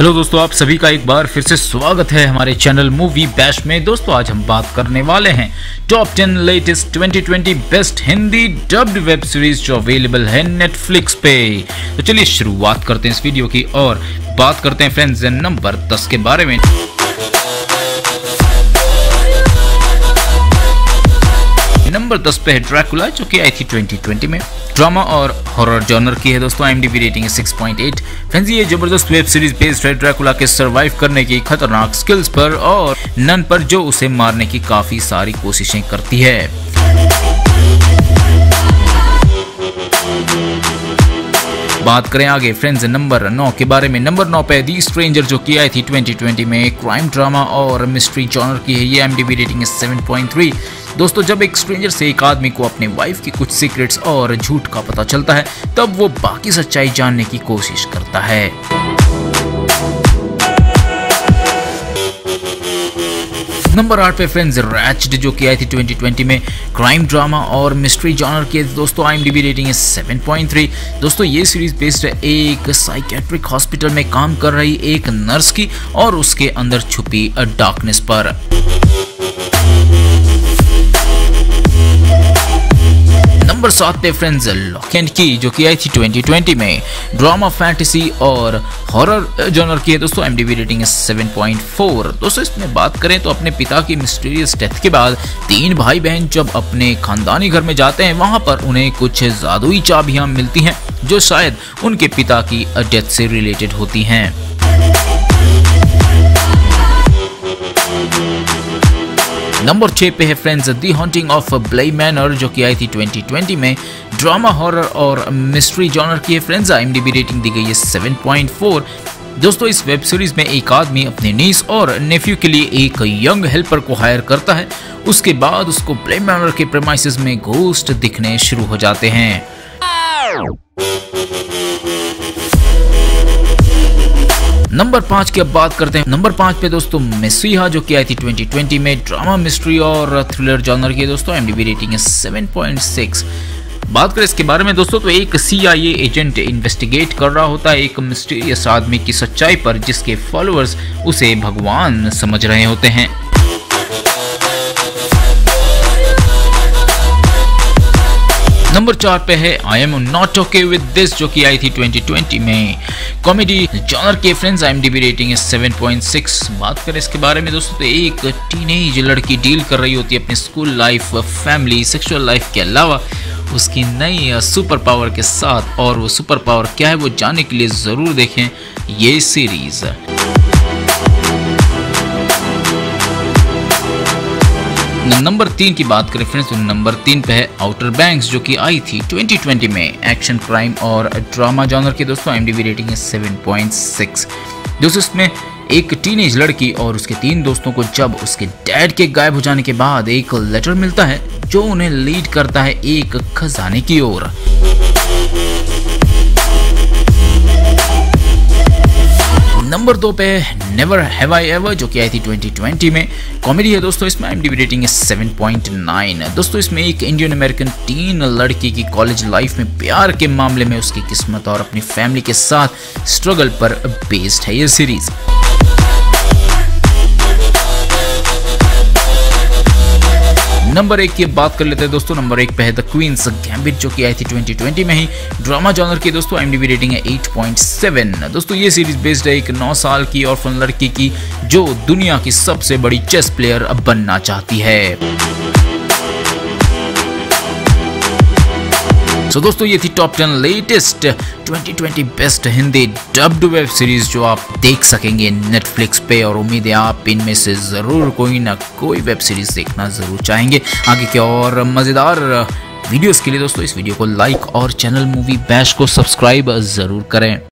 Hello दोस्तों, आप सभी का एक बार फिर से स्वागत है हमारे चैनल मूवी बैश में। दोस्तों आज हम बात करने वाले हैं top 10 latest 2020 best Hindi dubbed web series जो अवेलेबल है नेटफ्लिक्स पे। तो चलिए शुरुआत करते हैं इस वीडियो की और बात करते हैं फ्रेंड्स नंबर 10 के बारे में। नंबर 10 पे है ड्रैकुला, जो कि आई थी 2020 में। ड्रामा और हॉरर जॉनर की है दोस्तों। IMDb रेटिंग है 6.8। फ्रेंड्स ये जबरदस्त वेब सीरीज बेस्ड है ड्रैकुला के सरवाइव करने की खतरनाक स्किल्स पर और नन पर, जो उसे मारने की काफी सारी कोशिशें करती है। बात करें आगे फ्रेंड्स नंबर 9 के बारे में। नंबर 9 पे दी स्ट्रेंजर, जो की आई थी 2020 में। क्राइम ड्रामा और मिस्ट्री जॉनर की है। ये IMDb रेटिंग है 7.3। दोस्तों जब एक स्ट्रेंजर से एक आदमी को अपने वाइफ की कुछ सीक्रेट्स और झूठ का पता चलता है, तब वो बाकी सच्चाई जानने की कोशिश करता है। नंबर 8 पे फ्रेंड्स रैच्ड, जो की आई थी 2020 में। क्राइम ड्रामा और मिस्ट्री जॉनर की दोस्तों IMDb रेटिंग है 7.3। दोस्तों ये सीरीज बेस्ड है एक साइकेट्रिक हॉस्पिटल में काम कर रही एक नर्स की और उसके अंदर छुपी डार्कनेस पर। नंबर 7 पे फ्रेंड्स लॉक एंड की, जो की आई थी 2020 में। ड्रामा, फैंटेसी और हॉरर जॉनर की है दोस्तों। IMDb रेटिंग है 7.4। दोस्तों इसमें बात करें तो अपने पिता की मिस्टीरियस डेथ के बाद 3 भाई बहन जब अपने खानदानी घर में जाते हैं, वहां पर उन्हें कुछ जादुई चाबियां मिलती हैं जो शायद उनके पिता की डेथ से रिलेटेड होती हैं। नंबर 6 पे है friends the haunting of Bly Manor, जो की आई थी 2020 में। ड्रामा, हॉरर और मिस्ट्री जॉनर की है फ्रेंड्स। IMDb रेटिंग दी गई है 7.4। दोस्तों इस वेब सीरीज में एक आदमी अपने नीस और नेफ्यू के लिए एक यंग हेल्पर को हायर करता है। उसके बाद उसको ब्ले मैनर के प्रेमाइसेस में घोस्ट दिखने शुरू हो जाते हैं। नंबर 5 की अब बात करते हैं। नंबर 5 पे दोस्तों मेसिहा, जो की आई थी 2020 में। ड्रामा, मिस्ट्री और थ्रिलर जॉनर की दोस्तों IMDb रेटिंग है 7.6। बात करें इसके बारे में दोस्तों तो एक CIA एजेंट इन्वेस्टिगेट कर रहा होता है एक मिस्टीरियस आदमी की सच्चाई पर, जिसके फॉलोअर्स उसे भगवान समझ रहे होते हैं। नंबर 4 पे है I am not okay with this, जो की आई थी 2020 में। कॉमेडी जॉनर के फ्रेंड्स IMDb रेटिंग है 7.6। बात करें इसके बारे में दोस्तों तो एक टीनेज लड़की डील कर रही होती है अपनी school life, family, sexual life के अलावा उसकी नई सुपर पावर के साथ, और वो सुपर पावर क्या है वो जानने के लिए जरूर देखें ये सीरीज। नंबर 3 की बात करें फ्रेंड्स तो नंबर 3 पे है आउटर बैंक्स, जो कि आई थी 2020 में। एक्शन, क्राइम और ड्रामा जॉनर की दोस्तों IMDb रेटिंग है 7.6। दोस्तों इसमें एक टीनेज लड़की और उसके 3 दोस्तों को जब उसके डैड के गायब हो जाने के बाद एक लेटर मिलता है जो उन्हें लीड करता है एक खजाने की ओर। नंबर 2 पे नेवर हैव आई एवर, जो कि आई थी 2020 में। कॉमेडी है दोस्तों, इसमें IMDb रेटिंग है 7.9। दोस्तों इसमें एक इंडियन अमेरिकन टीन लड़की की कॉलेज लाइफ में प्यार के मामले में उसकी किस्मत और अपनी फैमिली के साथ स्ट्रगल पर बेस्ड है ये सीरीज। नंबर 1 की बात कर लेते हैं दोस्तों। नंबर 1 पे है द क्वींस गैम्बिट, जो की आई थी 2020 में ही। ड्रामा जॉनर की दोस्तों IMDb रेटिंग है 8.7। दोस्तों ये सीरीज बेस्ड है एक 9 साल की ऑर्फन लड़की की जो दुनिया की सबसे बड़ी चेस प्लेयर बनना चाहती है। दोस्तों ये थी top 10 latest 2020 best Hindi dubbed web series जो आप देख सकेंगे नेटफ्लिक्स पे, और उम्मीद है आप इनमें से जरूर कोई ना कोई वेब सीरीज देखना जरूर चाहेंगे। आगे के और मजेदार वीडियोस के लिए दोस्तों इस वीडियो को लाइक और चैनल मूवी बैश को सब्सक्राइब जरूर करें।